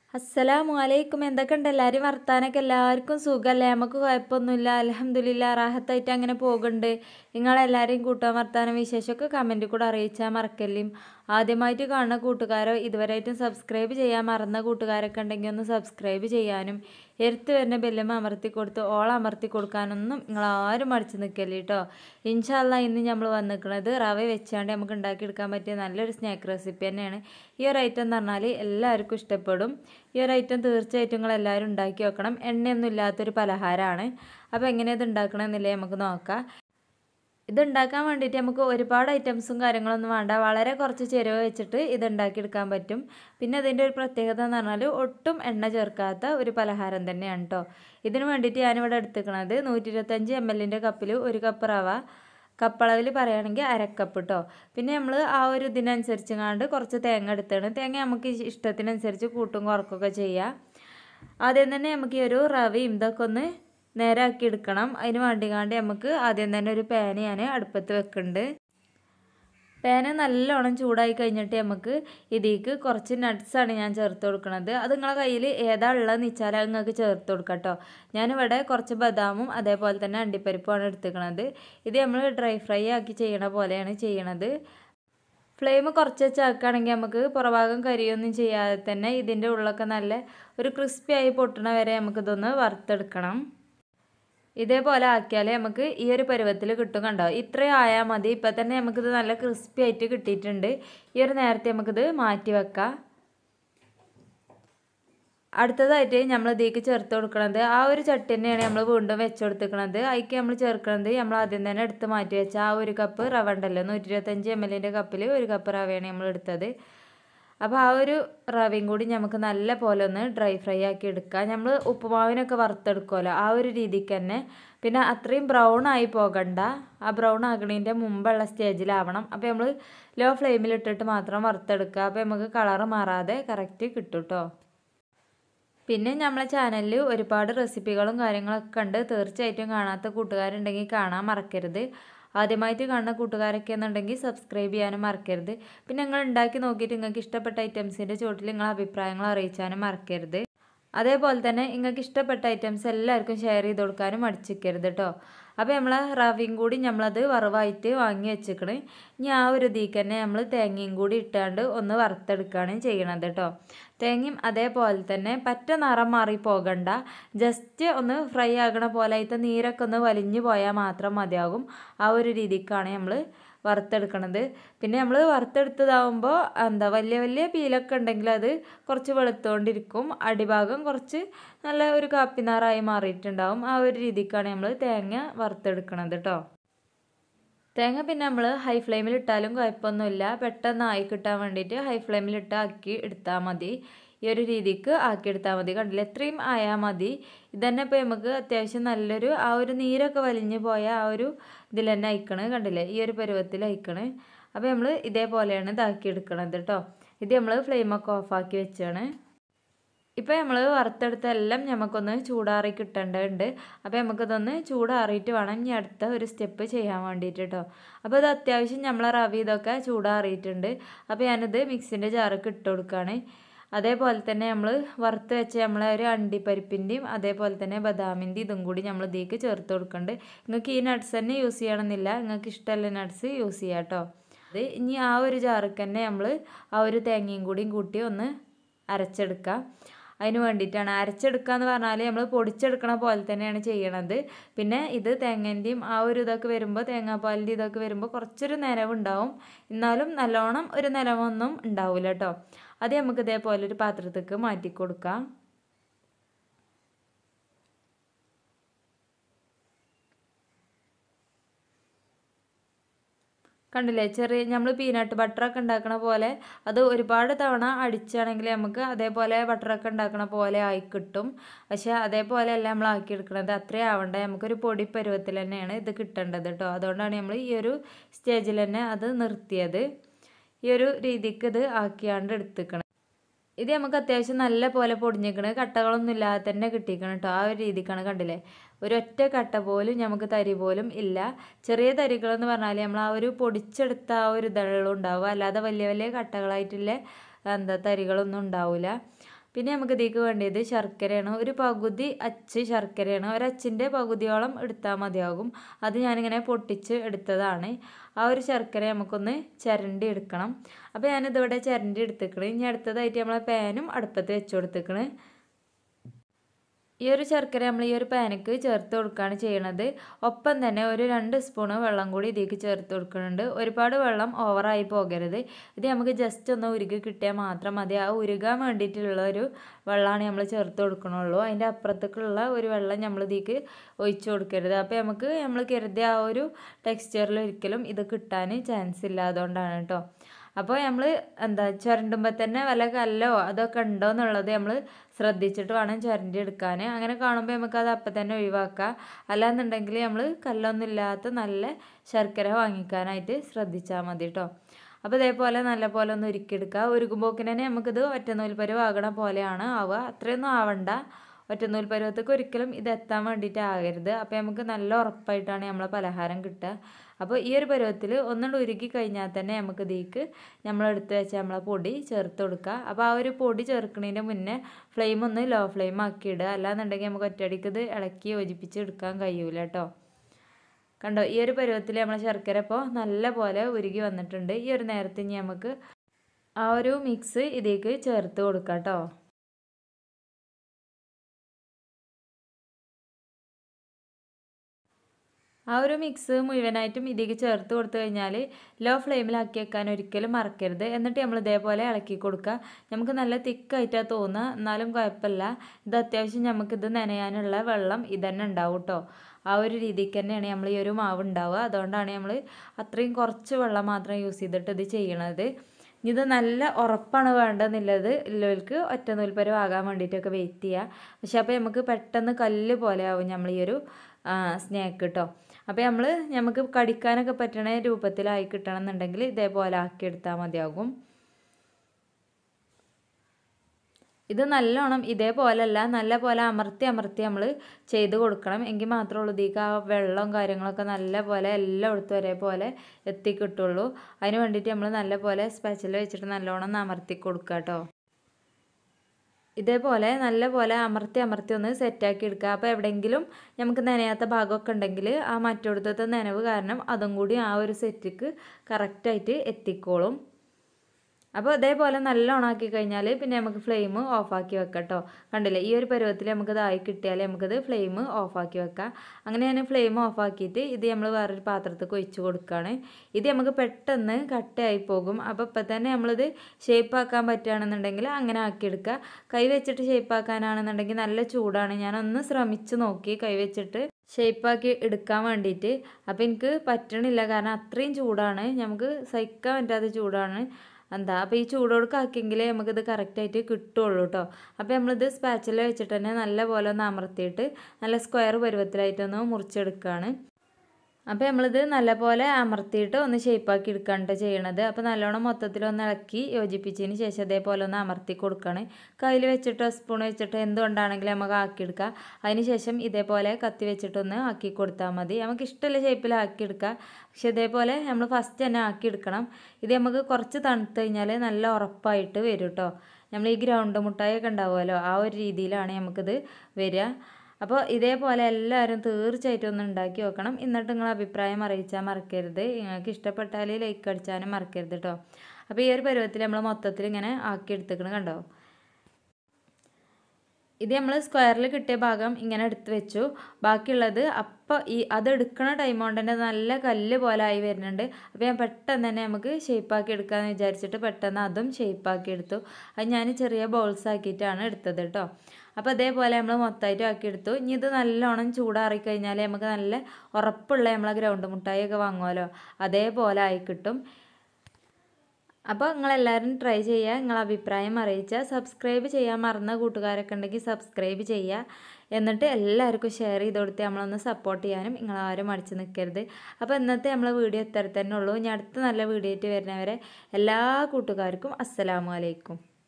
അസ്സലാമു അലൈക്കും. എന്തൊക്കെയുണ്ട് എല്ലാവരും വർത്താനൊക്കെ? എല്ലാവർക്കും സുഖമല്ലേ? നമുക്ക് കുഴപ്പമൊന്നുമില്ല, അൽഹംദുലില്ലാ, റാഹത്തായിട്ട് അങ്ങനെ പോകുന്നുണ്ട്. നിങ്ങളെല്ലാവരെയും കൂട്ടാൻ വർത്താനം വിശേഷമൊക്കെ കമൻറ്റിൽ കൂടെ അറിയിച്ചാൽ മറക്കല്ലേ. ആദ്യമായിട്ട് കാണുന്ന കൂട്ടുകാരോ ഇതുവരെയായിട്ടും സബ്സ്ക്രൈബ് ചെയ്യാൻ മറന്ന കൂട്ടുകാരൊക്കെ ഉണ്ടെങ്കിൽ ഒന്ന് സബ്സ്ക്രൈബ് ചെയ്യാനും എടുത്ത് വരുന്ന ബെല്ലും അമർത്തി കൊടുത്ത് ഓൾ അമർത്തി കൊടുക്കാനൊന്നും നിങ്ങളാരും മടിച്ച് നിൽക്കല്ലേ കേട്ടോ. ഇൻഷാ അല്ലാഹ് ഇന്ന് നമ്മൾ വന്നിരിക്കുന്നത് റവ വെച്ചാണ്ട് നമുക്ക് ഉണ്ടാക്കിയെടുക്കാൻ പറ്റിയ നല്ലൊരു സ്നാക്ക് റെസിപ്പി തന്നെയാണ്. ഈ ഒരു ഐറ്റം എന്ന് പറഞ്ഞാൽ എല്ലാവർക്കും ഇഷ്ടപ്പെടും. ഈ ഒരു ഐറ്റം തീർച്ചയായിട്ടും നിങ്ങളെല്ലാവരും ഉണ്ടാക്കി വെക്കണം. എണ്ണയൊന്നും ഇല്ലാത്തൊരു പലഹാരമാണ്. അപ്പോൾ എങ്ങനെയത് ഉണ്ടാക്കണമെന്നില്ലേ നമുക്ക് നോക്കാം. ഇതുണ്ടാക്കാൻ വേണ്ടിയിട്ട് നമുക്ക് ഒരുപാട് ഐറ്റംസും കാര്യങ്ങളൊന്നും വേണ്ട. വളരെ കുറച്ച് ചേരുവ വെച്ചിട്ട് ഇത് ഉണ്ടാക്കിയെടുക്കാൻ പറ്റും. പിന്നെ അതിൻ്റെ ഒരു പ്രത്യേകത എന്ന് പറഞ്ഞാൽ ഒട്ടും എണ്ണ ചേർക്കാത്ത ഒരു പലഹാരം തന്നെയാണ് കേട്ടോ. ഇതിന് വേണ്ടിയിട്ട് ഞാനിവിടെ എടുത്തിരിക്കുന്നത് 125 ml കപ്പിൽ 1 കപ്പ് റവ, കപ്പളവിൽ പറയുകയാണെങ്കിൽ അരക്കപ്പ് കേട്ടോ. പിന്നെ നമ്മൾ ആ ഒരു ഇതിനനുസരിച്ച് കണ്ട് കുറച്ച് തേങ്ങ എടുത്താണ്. തേങ്ങ നമുക്ക് ഇഷ്ടത്തിനനുസരിച്ച് കൂട്ടും കുറക്കൊക്കെ ചെയ്യാം. ആദ്യം തന്നെ നമുക്ക് ഈ ഒരു റവയും ഇതൊക്കെ ഒന്ന് നേരാക്കി എടുക്കണം. അതിന് വേണ്ടിക്കാണ്ട് നമുക്ക് ആദ്യം തന്നെ ഒരു പാന് ഞാൻ അടുപ്പത്ത് വെക്കുന്നുണ്ട്. പാന് നല്ലോണം ചൂടായി കഴിഞ്ഞിട്ട് നമുക്ക് ഇതിലേക്ക് കുറച്ച് നട്ട്സാണ് ഞാൻ ചേർത്ത് കൊടുക്കുന്നത്. അത് നിങ്ങളെ കയ്യിൽ ഏതാ ഉള്ളതെന്ന് വെച്ചാൽ നിങ്ങൾക്ക് ചേർത്ത് കൊടുക്കാം കേട്ടോ. ഞാനിവിടെ കുറച്ച് ബദാമും അതേപോലെ തന്നെ അണ്ടിപ്പരിപ്പുമാണ് എടുത്തിരിക്കുന്നത്. ഇത് നമ്മൾ ഡ്രൈ ഫ്രൈ ആക്കി ചെയ്യണ പോലെയാണ് ചെയ്യണത്. ഫ്ലെയിം കുറച്ച് വെച്ചാക്കുകയാണെങ്കിൽ നമുക്ക് പുറഭാഗം കരിയൊന്നും ചെയ്യാതെ തന്നെ ഇതിൻ്റെ ഉള്ളൊക്കെ നല്ല ഒരു ക്രിസ്പി ആയി പൊട്ടണ വരെ നമുക്കിതൊന്ന് വറുത്തെടുക്കണം. ഇതേപോലെ ആക്കിയാൽ നമുക്ക് ഈ ഒരു പരുവത്തിൽ കിട്ടും. കണ്ടോ, ഇത്രയും ആയാൽ മതി. ഇപ്പം തന്നെ നമുക്കിത് നല്ല ക്രിസ്പി ആയിട്ട് കിട്ടിയിട്ടുണ്ട്. ഈ ഒരു നേരത്തെ നമുക്കിത് മാറ്റി വെക്കാം. അടുത്തതായിട്ട് നമ്മൾ ഇതിലേക്ക് ചേർത്ത് കൊടുക്കുന്നത് ആ ഒരു ചട്ടി തന്നെയാണ് നമ്മൾ വീണ്ടും വെച്ച് കൊടുത്തിരിക്കുന്നത്. അതിലേക്ക് നമ്മൾ ചേർക്കുന്നത് നമ്മൾ ആദ്യം തന്നെ എടുത്ത് മാറ്റി വെച്ച ആ 1 കപ്പ് റവ ഉണ്ടല്ലോ, 125 ml കപ്പിൽ 1 കപ്പ് റവയാണ് നമ്മൾ എടുത്തത്. അപ്പോൾ ആ ഒരു റവയും കൂടി നമുക്ക് നല്ല പോലെ ഒന്ന് ഡ്രൈ ഫ്രൈ ആക്കി എടുക്കാം. നമ്മൾ ഉപ്പുമാവിനൊക്കെ വറുത്തെടുക്കുമല്ലോ ആ ഒരു രീതിക്ക് തന്നെ. പിന്നെ അത്രയും ബ്രൗൺ ആയി പോകണ്ട, ആ ബ്രൗൺ ആകണതിൻ്റെ മുമ്പുള്ള സ്റ്റേജിലാവണം. അപ്പോൾ നമ്മൾ ലോ ഫ്ലെയിമിലിട്ടിട്ട് മാത്രം വറുത്തെടുക്കുക. അപ്പോൾ നമുക്ക് കളറ് മാറാതെ കറക്റ്റ് കിട്ടും കേട്ടോ. പിന്നെ നമ്മളെ ചാനലിൽ ഒരുപാട് റെസിപ്പികളും കാര്യങ്ങളൊക്കെ ഉണ്ട്. തീർച്ചയായിട്ടും കാണാത്ത കൂട്ടുകാരുണ്ടെങ്കിൽ കാണാൻ മറക്കരുത്. ആദ്യമായിട്ട് കാണുന്ന കൂട്ടുകാരൊക്കെ എന്നുണ്ടെങ്കിൽ സബ്സ്ക്രൈബ് ചെയ്യാനും മറക്കരുത്. പിന്നെ നിങ്ങൾ ഉണ്ടാക്കി നോക്കിയിട്ട് നിങ്ങൾക്ക് ഇഷ്ടപ്പെട്ട ഐറ്റംസിൻ്റെ ചുവട്ടിൽ നിങ്ങളെ അഭിപ്രായങ്ങൾ അറിയിച്ചാനും മറക്കരുത്. അതേപോലെ തന്നെ നിങ്ങൾക്ക് ഇഷ്ടപ്പെട്ട ഐറ്റംസ് എല്ലാവർക്കും ഷെയർ ചെയ്ത് കൊടുക്കാനും മടിച്ചിരിക്കരുത് കേട്ടോ. അപ്പോൾ നമ്മൾ റവയും കൂടി നമ്മളത് വറവായിട്ട് വാങ്ങി വെച്ചിക്കണ്. ഇനി ആ ഒരു ഇതിലേക്ക് തന്നെ നമ്മൾ തേങ്ങയും കൂടി ഇട്ടാണ്ട് ഒന്ന് വറുത്തെടുക്കുകയാണ് ചെയ്യണത് കേട്ടോ. തേങ്ങയും അതേപോലെ തന്നെ പറ്റ നിറം മാറി പോകണ്ട, ജസ്റ്റ് ഒന്ന് ഫ്രൈ ആകണ പോലെ ആയിട്ട് നീരൊക്കെ ഒന്ന് വലിഞ്ഞു പോയാൽ മാത്രം മതിയാകും. ആ ഒരു രീതിക്കാണ് നമ്മൾ വറുത്തെടുക്കണത്. പിന്നെ നമ്മൾ വറുത്തെടുത്തതാവുമ്പോൾ വലിയ വലിയ പീലൊക്കെ ഉണ്ടെങ്കിൽ അത് കുറച്ച് വെളുത്തുകൊണ്ടിരിക്കും. അടിഭാഗം കുറച്ച് നല്ല ഒരു കാപ്പിനാറായി മാറിയിട്ടുണ്ടാവും. ആ ഒരു രീതിക്കാണ് നമ്മൾ തേങ്ങ വറുത്തെടുക്കണത് കേട്ടോ. തേങ്ങ പിന്നെ നമ്മൾ ഹൈ ഫ്ലെയിമിൽ ഇട്ടാലും കുഴപ്പമൊന്നുമില്ല. പെട്ടെന്ന് ആയി കിട്ടാൻ വേണ്ടിയിട്ട് ഹൈ ഫ്ലെയിമിലിട്ട് ആക്കി എടുത്താൽ മതി. ഈ ഒരു രീതിക്ക് ആക്കിയെടുത്താൽ മതി. കണ്ടില്ല, എത്രയും ആയാൽ മതി. ഇതന്നെ ഇപ്പോൾ നമുക്ക് അത്യാവശ്യം നല്ലൊരു ആ ഒരു നീരൊക്കെ വലിഞ്ഞു പോയ ആ ഒരു ഇതിൽ തന്നെ അയക്കണ്. കണ്ടില്ലേ, ഈ ഒരു പരുവത്തിൽ അയക്കണ്. അപ്പോൾ നമ്മൾ ഇതേപോലെയാണ് ഇതാക്കിയെടുക്കണത് കേട്ടോ. ഇത് നമ്മൾ ഫ്ലെയിമൊക്കെ ഓഫാക്കി വെച്ചാണ്. ഇപ്പോൾ നമ്മൾ വറുത്തെടുത്തെല്ലാം നമുക്കൊന്ന് ചൂടാറി കിട്ടേണ്ടതുണ്ട്. അപ്പോൾ നമുക്കിതൊന്ന് ചൂടാറിയിട്ട് വേണം ഇനി അടുത്ത ഒരു സ്റ്റെപ്പ് ചെയ്യാൻ വേണ്ടിയിട്ട് കേട്ടോ. അപ്പോൾ ഇത് അത്യാവശ്യം നമ്മളെ റവ ഇതൊക്കെ ചൂടാറിയിട്ടുണ്ട്. അപ്പോൾ ഞാനിത് മിക്സിൻ്റെ ജാറൊക്കെ ഇട്ട് കൊടുക്കുകയാണ്. അതേപോലെ തന്നെ നമ്മൾ വറുത്ത് വെച്ച നമ്മളെ ഒരു അണ്ടിപ്പരിപ്പിൻ്റെയും അതേപോലെ തന്നെ ബദാമിൻ്റെയും ഇതും കൂടി നമ്മൾ ഇതിലേക്ക് ചേർത്ത് കൊടുക്കുന്നുണ്ട്. നിങ്ങൾക്ക് ഈ നട്ട്സ് തന്നെ യൂസ് ചെയ്യണമെന്നില്ല, നിങ്ങൾക്ക് ഇഷ്ടമുള്ള നട്ട്സ് യൂസ് ചെയ്യാം കേട്ടോ. അത് ഇനി ആ ഒരു ജാർക്ക് തന്നെ നമ്മൾ ആ ഒരു തേങ്ങയും കൂടിയും കൂട്ടി ഒന്ന് അരച്ചെടുക്കാം. അതിന് വേണ്ടിയിട്ടാണ് അരച്ചെടുക്കുക എന്ന് പറഞ്ഞാൽ നമ്മൾ പൊടിച്ചെടുക്കണ പോലെ തന്നെയാണ് ചെയ്യണത്. പിന്നെ ഇത് തേങ്ങേൻ്റെയും ആ ഒരു ഇതൊക്കെ വരുമ്പോൾ തേങ്ങാപ്പാലിൻ്റെ ഇതൊക്കെ വരുമ്പോൾ കുറച്ചൊരു നനവുണ്ടാവും. എന്നാലും നല്ലോണം ഒരു നനവൊന്നും ഉണ്ടാവില്ല കേട്ടോ. അത് നമുക്ക് ഇതേപോലെ ഒരു പാത്രത്തേക്ക് മാറ്റി കൊടുക്കാം. കണ്ടില്ലേ, ചെറിയ നമ്മൾ പീനട്ട് ബട്ടറൊക്കെ ഉണ്ടാക്കണ പോലെ അത് ഒരുപാട് തവണ അടിച്ചാണെങ്കിൽ നമുക്ക് അതേപോലെ ബട്ടറൊക്കെ ഉണ്ടാക്കണ പോലെ ആയി കിട്ടും. പക്ഷേ അതേപോലെ അല്ല നമ്മൾ ആക്കിയെടുക്കണത്. അത്രയും ആവണ്ട, നമുക്കൊരു പൊടി പരുവത്തിൽ തന്നെയാണ് ഇത് കിട്ടേണ്ടത് കേട്ടോ. അതുകൊണ്ടാണ് നമ്മൾ ഈ ഒരു സ്റ്റേജിൽ തന്നെ അത് നിർത്തിയത്. ഈ ഒരു രീതിക്ക് ഇത് ആക്കിയാണ്ട് എടുത്തിക്കണം. ഇത് നമുക്ക് അത്യാവശ്യം നല്ല പോലെ പൊടിഞ്ഞിരിക്കണ്, കട്ടകളൊന്നും ഇല്ലാതെ തന്നെ കിട്ടിയിരിക്കണം കേട്ടോ. ആ ഒരു രീതിക്കാണ്. കണ്ടില്ലേ, ഒരൊറ്റ കട്ട പോലും നമുക്ക് തരി പോലും ഇല്ല. ചെറിയ തരികളെന്ന് പറഞ്ഞാൽ നമ്മൾ ആ ഒരു പൊടിച്ചെടുത്ത ആ ഒരു ഇതളും ഉണ്ടാവുക, അല്ലാതെ വലിയ വലിയ കട്ടകളായിട്ടുള്ള തരികളൊന്നും ഉണ്ടാവില്ല. പിന്നെ നമുക്ക് ഇതിലേക്ക് വേണ്ടിയത് ശർക്കരയാണ്. ഒരു പകുതി അച്ച് ശർക്കരയാണ്. ഒരച്ചിൻ്റെ പകുതിയോളം എടുത്താൽ മതിയാകും. അത് ഞാനിങ്ങനെ പൊട്ടിച്ച് എടുത്തതാണ്. ആ ഒരു ശർക്കര നമുക്കൊന്ന് ചിരണ്ടി എടുക്കണം. അപ്പോൾ ഞാനിതിവിടെ ചിരണ്ടി എടുത്തേക്കണ്. ഇനി അടുത്തതായിട്ട് നമ്മളെ പാനും അടുപ്പത്ത് വെച്ച് കൊടുത്തേക്കണ്. ഈ ഒരു ശർക്കര നമ്മൾ ഈ ഒരു പാനിക്ക് ചേർത്ത് കൊടുക്കുകയാണ് ചെയ്യണത്. ഒപ്പം തന്നെ ഒരു 2 സ്പൂണ് വെള്ളം കൂടി ഇതിലേക്ക് ചേർത്ത് കൊടുക്കുന്നുണ്ട്. ഒരുപാട് വെള്ളം ഓവറായി പോകരുത്. ഇത് നമുക്ക് ജസ്റ്റ് ഒന്ന് ഉരുകി കിട്ടിയാൽ മാത്രം മതി. ആ ഉരുകാൻ വേണ്ടിയിട്ടുള്ള ഒരു വെള്ളമാണ് നമ്മൾ ചേർത്ത് കൊടുക്കണുള്ളൂ. അതിൻ്റെ അപ്പുറത്തേക്കുള്ള ഒരു വെള്ളം നമ്മൾ ഇതിലേക്ക് ഒഴിച്ചു കൊടുക്കരുത്. അപ്പോൾ നമ്മൾ കരുതിയ ആ ഒരു ടെക്സ്ചറിൽ ഒരിക്കലും ഇത് കിട്ടാൻ ചാൻസ് ഇല്ല. അതുകൊണ്ടാണ് കേട്ടോ. അപ്പോൾ നമ്മൾ ചുരണ്ടുമ്പോൾ തന്നെ വല്ല കല്ലോ അതൊക്കെ ഉണ്ടോ എന്നുള്ളത് നമ്മൾ ശ്രദ്ധിച്ചിട്ട് വേണം ചുരണ്ടി എടുക്കാൻ. അങ്ങനെ കാണുമ്പോൾ നമുക്കത് അപ്പം തന്നെ ഒഴിവാക്കാം. അല്ലാന്നുണ്ടെങ്കിൽ നമ്മൾ കല്ലൊന്നും ഇല്ലാത്ത നല്ല ശർക്കര വാങ്ങിക്കാനായിട്ട് ശ്രദ്ധിച്ചാൽ മതി കേട്ടോ. അപ്പോൾ ഇതേപോലെ നല്ല പോലെ ഒന്ന് ഉരുക്കിയെടുക്കുക. ഉരുക്കുമ്പോക്കിന് തന്നെ നമുക്കിത് ഒറ്റനൂൽ പരുവം ആകണ പോലെയാണ് ആവുക. അത്രയൊന്നും ആവണ്ട. ഒറ്റനൂൽ പരുവത്തേക്ക് ഒരിക്കലും ഇത് എത്താൻ വേണ്ടിയിട്ട് ആകരുത്. അപ്പോൾ നമുക്ക് നല്ല ഉറപ്പായിട്ടാണ് നമ്മളെ പലഹാരം കിട്ടുക. അപ്പോൾ ഈ ഒരു പരുവത്തിൽ ഒന്നുകൊണ്ട് ഉരുക്കി കഴിഞ്ഞാൽ തന്നെ നമുക്ക് ഇതിലേക്ക് നമ്മളെടുത്ത് വെച്ച നമ്മളെ പൊടി ചേർത്ത് കൊടുക്കുക. അപ്പോൾ ആ ഒരു പൊടി ചേർക്കുന്നതിൻ്റെ മുന്നേ ഫ്ലെയിം ഒന്ന് ലോ ഫ്ലെയിം ആക്കി ഇടുക. അല്ലാന്നുണ്ടെങ്കിൽ നമുക്ക് ഒറ്റയടിക്ക് ഇത് ഇളക്കി യോജിപ്പിച്ച് എടുക്കാൻ കഴിയൂല കേട്ടോ. കണ്ടോ, ഈ ഒരു പരുവത്തിൽ നമ്മളെ ശർക്കര ഇപ്പോൾ നല്ല പോലെ ഉരുകി വന്നിട്ടുണ്ട്. ഈ ഒരു നേരത്തെ ഇനി നമുക്ക് ആ ഒരു മിക്സ് ഇതിലേക്ക് ചേർത്ത് കൊടുക്കാം കേട്ടോ. ആ ഒരു മിക്സ് മുഴുവനായിട്ടും ഇതിലേക്ക് ചേർത്ത് കൊടുത്തു കഴിഞ്ഞാൽ ലോ ഫ്ലെയിമിലാക്കി വെക്കാൻ ഒരിക്കലും മറക്കരുത്. എന്നിട്ട് നമ്മൾ ഇതേപോലെ ഇളക്കി കൊടുക്കുക. നമുക്ക് നല്ല തിക്കായിട്ടാണ് തോന്നുക, എന്നാലും കുഴപ്പമില്ല. ഇത് അത്യാവശ്യം നമുക്കിത് നനയാനുള്ള വെള്ളം ഇതന്നെ ഉണ്ടാവും കേട്ടോ. ആ ഒരു രീതിക്ക് തന്നെയാണ് നമ്മൾ ഈ ഒരു മാവ് ഉണ്ടാവുക. അതുകൊണ്ടാണ് നമ്മൾ അത്രയും കുറച്ച് വെള്ളം മാത്രം യൂസ് ചെയ്തിട്ട് ഇത് ചെയ്യണത്. ഇത് നല്ല ഉറപ്പാണ് വേണ്ടതെന്നുള്ളത് ഉള്ളവർക്ക് ഒറ്റ നൂൽപ്പരുവം ആകാൻ വേണ്ടിയിട്ടൊക്കെ വെയിറ്റ് ചെയ്യുക. പക്ഷെ അപ്പോൾ നമുക്ക് പെട്ടെന്ന് കല്ല് പോലെ ആവും നമ്മൾ ഈ ഒരു സ്നാക്ക് കേട്ടോ. അപ്പോൾ നമുക്ക് കടിക്കാനൊക്കെ പറ്റണ രൂപത്തിലായി കിട്ടണം എന്നുണ്ടെങ്കിൽ ഇതേപോലെ ആക്കിയെടുത്താൽ മതിയാകും. ഇത് നല്ലോണം ഇതേപോലെയല്ല, നല്ല പോലെ അമർത്തി നമ്മൾ ചെയ്ത് കൊടുക്കണം. എങ്കിൽ മാത്രമേ ഉള്ളൂ ഇതിലേക്ക് ആ വെള്ളവും കാര്യങ്ങളൊക്കെ നല്ല പോലെ എല്ലായിടത്തും ഒരേപോലെ എത്തിക്കിട്ടുള്ളൂ. അതിന് വേണ്ടിയിട്ട് നമ്മൾ നല്ല പോലെ സ്പാച്ചിൽ വെച്ചിട്ട് നല്ലോണം അമർത്തി കൊടുക്കുക കേട്ടോ. ഇതേപോലെ നല്ല പോലെ അമർത്തി ഒന്ന് സെറ്റാക്കി എടുക്കുക. അപ്പോൾ എവിടെയെങ്കിലും നമുക്ക് നനയാത്ത ഭാഗമൊക്കെ ഉണ്ടെങ്കിൽ ആ മറ്റൊടുത്തത്തെ നനവ് കാരണം അതും കൂടി ആ ഒരു സെറ്റിക്ക് കറക്റ്റായിട്ട് എത്തിക്കോളും. അപ്പോൾ ഇതേപോലെ നല്ലോണം ആക്കി കഴിഞ്ഞാൽ പിന്നെ നമുക്ക് ഫ്ലെയിം ഓഫാക്കി വെക്കാം കേട്ടോ. കണ്ടില്ലേ, ഈ ഒരു പരുവത്തിൽ നമുക്കത് ആയി കിട്ടിയാൽ നമുക്കത് ഫ്ലെയിം ഓഫാക്കി വെക്കാം. അങ്ങനെ ഞാൻ ഫ്ലെയിം ഓഫാക്കിയിട്ട് ഇത് നമ്മൾ വേറൊരു പാത്രത്തിൽ ഒഴിച്ച് കൊടുക്കുകയാണ്. ഇത് നമുക്ക് പെട്ടെന്ന് കട്ടയായി പോകും. അപ്പോൾ ഇപ്പം തന്നെ നമ്മളിത് ഷേപ്പാക്കാൻ പറ്റുകയാണെന്നുണ്ടെങ്കിൽ അങ്ങനെ ആക്കിയെടുക്കുക. കൈ വെച്ചിട്ട് ഷേപ്പാക്കാനാണെന്നുണ്ടെങ്കിൽ നല്ല ചൂടാണ്. ഞാനൊന്ന് ശ്രമിച്ച് നോക്കി കൈ വെച്ചിട്ട് ഷേപ്പാക്കി എടുക്കാൻ വേണ്ടിയിട്ട്. അപ്പോൾ എനിക്ക് പറ്റണില്ല, കാരണം അത്രയും ചൂടാണ്, നമുക്ക് സഹിക്കാൻ പറ്റാത്ത ചൂടാണ്. അപ്പോൾ ഈ ചൂടോടൊക്കെ ആക്കിയെങ്കിലേ നമുക്കിത് കറക്റ്റായിട്ട് കിട്ടുള്ളൂ കേട്ടോ. അപ്പോൾ നമ്മളിത് സ്പാച്ചിൽ വെച്ചിട്ട് തന്നെ നല്ല പോലെ ഒന്ന് അമർത്തിയിട്ട് നല്ല സ്ക്വയർ പരുവത്തിലായിട്ടൊന്ന് മുറിച്ചെടുക്കുകയാണ്. അപ്പോൾ നമ്മളിത് നല്ലപോലെ അമർത്തിയിട്ട് ഒന്ന് ഷേപ്പാക്കി എടുക്കാണ്ട് ചെയ്യണത്. അപ്പോൾ നല്ലോണം മൊത്തത്തിലൊന്ന് ഇളക്കി യോജിപ്പിച്ചതിന് ശേഷം അതേപോലെ ഒന്ന് അമർത്തി കൊടുക്കുകയാണ്. കയ്യിൽ വെച്ചിട്ടോ സ്പൂൺ വെച്ചിട്ടോ എന്തുകൊണ്ടാണെങ്കിലും നമുക്ക് ആക്കിയെടുക്കാം. അതിന് ശേഷം ഇതേപോലെ കത്തി വെച്ചിട്ടൊന്ന് ആക്കി കൊടുത്താൽ മതി. നമുക്ക് ഇഷ്ടമുള്ള ഷേപ്പിൽ ആക്കിയെടുക്കാം. പക്ഷെ ഇതേപോലെ നമ്മൾ ഫസ്റ്റ് തന്നെ ആക്കിയെടുക്കണം. ഇത് നമുക്ക് കുറച്ച് തണുത്ത് കഴിഞ്ഞാൽ നല്ല ഉറപ്പായിട്ട് വരും കേട്ടോ. നമ്മൾ ഈ ഗ്രൗണ്ട് മുട്ടായൊക്കെ ഉണ്ടാവുമല്ലോ, ആ ഒരു രീതിയിലാണ് നമുക്കിത് വരിക. അപ്പോൾ ഇതേപോലെ എല്ലാവരും തീർച്ചയായിട്ടും ഒന്ന് ഉണ്ടാക്കി നോക്കണം. എന്നിട്ട് നിങ്ങളുടെ അഭിപ്രായം അറിയിച്ചാൽ മറക്കരുത്. നിങ്ങൾക്ക് ഇഷ്ടപ്പെട്ടാൽ ലൈക്ക് അടിച്ചാനും മറക്കരുത് കേട്ടോ. അപ്പോൾ ഈ ഒരു പരുവത്തിൽ നമ്മൾ മൊത്തത്തിൽ ഇങ്ങനെ ആക്കിയെടുത്തേക്കണം. കണ്ടോ, ഇത് നമ്മൾ സ്ക്വയറിൽ കിട്ടിയ ഭാഗം ഇങ്ങനെ എടുത്ത് വെച്ചു. ബാക്കിയുള്ളത് അപ്പോൾ അതെടുക്കണ ടൈം കൊണ്ട് തന്നെ നല്ല കല്ല് പോലെ ആയി വരുന്നുണ്ട്. അപ്പോൾ ഞാൻ പെട്ടെന്ന് തന്നെ നമുക്ക് ഷേപ്പാക്കി എടുക്കാമെന്ന് വിചാരിച്ചിട്ട് പെട്ടെന്ന് അതും ഷേപ്പാക്കി എടുത്തു. അത് ഞാൻ ചെറിയ ബോൾസ് ആക്കിയിട്ടാണ് എടുത്തത് കേട്ടോ. അപ്പോൾ അതേപോലെ നമ്മൾ മൊത്തമായിട്ട് ആക്കിയെടുത്തു. ഇനി ഇത് നല്ലോണം ചൂടാറിക്കഴിഞ്ഞാൽ നമുക്ക് നല്ല ഉറപ്പുള്ള നമ്മളെ ഗ്രൗണ്ട് മുട്ടായിയൊക്കെ വാങ്ങുമല്ലോ, അതേപോലെ ആയി കിട്ടും. അപ്പോൾ നിങ്ങളെല്ലാവരും ട്രൈ ചെയ്യുക, നിങ്ങളെ അഭിപ്രായം അറിയിച്ചാൽ. സബ്സ്ക്രൈബ് ചെയ്യാൻ മറന്ന കൂട്ടുകാരൊക്കെ ഉണ്ടെങ്കിൽ സബ്സ്ക്രൈബ് ചെയ്യുക. എന്നിട്ട് എല്ലാവർക്കും ഷെയർ ചെയ്ത് കൊടുത്ത് നമ്മളൊന്ന് സപ്പോർട്ട് ചെയ്യാനും നിങ്ങളാരും മടിച്ച് നിൽക്കരുത്. അപ്പോൾ ഇന്നത്തെ നമ്മളെ വീഡിയോ ഇത്ര തന്നെ ഉള്ളൂ. ഇനി അടുത്ത നല്ല വീഡിയോ ആയിട്ട് വരുന്നവരെ എല്ലാ കൂട്ടുകാർക്കും അസ്സലാമു അലൈക്കും.